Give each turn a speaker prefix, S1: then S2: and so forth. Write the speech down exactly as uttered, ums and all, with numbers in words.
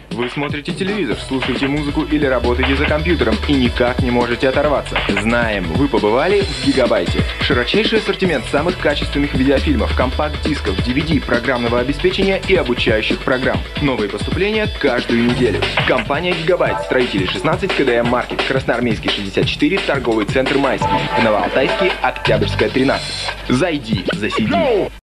S1: Вы смотрите телевизор, слушаете музыку или работаете за компьютером и никак не можете оторваться. Знаем, вы побывали в Гигабайте. Широчайший ассортимент самых качественных видеофильмов, компакт-дисков, ди ви ди, программного обеспечения и обучающих программ. Новые поступления каждую неделю. Компания Гигабайт, строители шестнадцать, ка дэ эм Маркет, Красноармейский шестьдесят четыре, торговый центр Майский, Новоалтайский, Октябрьская тринадцать. Зайди, засиди.